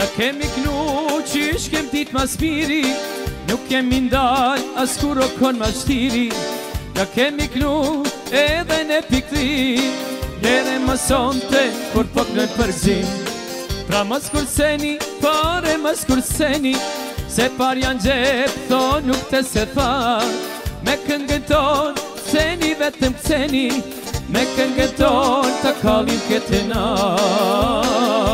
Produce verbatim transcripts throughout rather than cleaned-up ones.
Na kemi knu qysh kem dit mas miri, nuk kemi ndal as kur o kon mas shtiri. Na kemi knu edhe në pikri, lere më sonte kur pok në përzim. Pra mas kurseni, pare mas kurseni, se par janë gjep, tho nuk të se tha. Me këngën ton, ceni vetëm ceni, me këngën ton, të kalim këtë natë.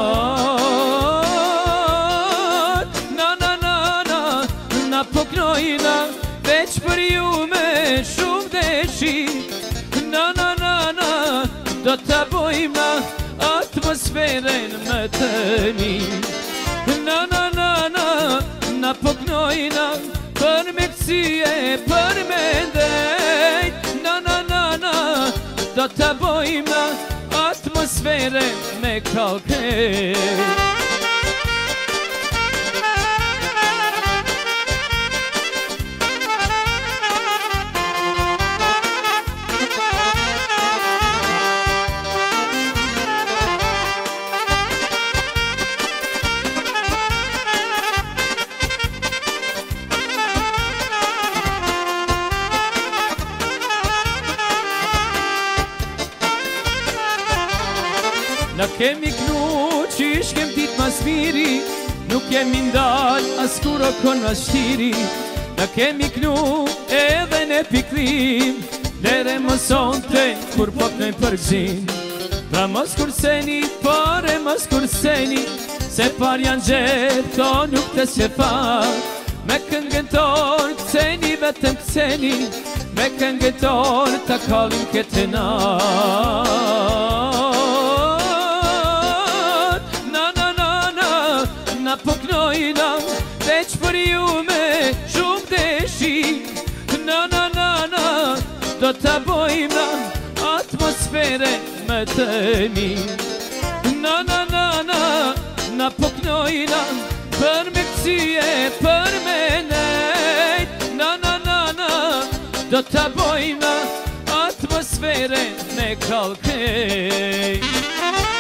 Na na na na, na poknojna, veç për ju me shumë deshi. Na na na na, do të bojmë na atmosferën më të mirë. Na na na na, na poknojna, për me kësie, për me ndejt. Na na na na, do të bojmë na atmosferën me kalkejt. Na kemi knu qysh kem dit mas miri, nuk kemi ndal as kur o kon mas shtiri. Na kemi knu edhe në pikrim, lere më sonte kur pok në përgjim. Pra mos kurseni, pare mos kurseni, se par janë gjep, to nuk të shefa. Me këngën ton, këceni vetëm këceni, me këngën ton, të kalim këtë natë. Na poknojna, veç për ju me shumë deshi. Na na na na, do të bojmë na atmosfere më të mirë. Na na na na, na poknojna, për me kësie, për me nejt. Na na na na, do të bojmë na atmosfere me kalkejt.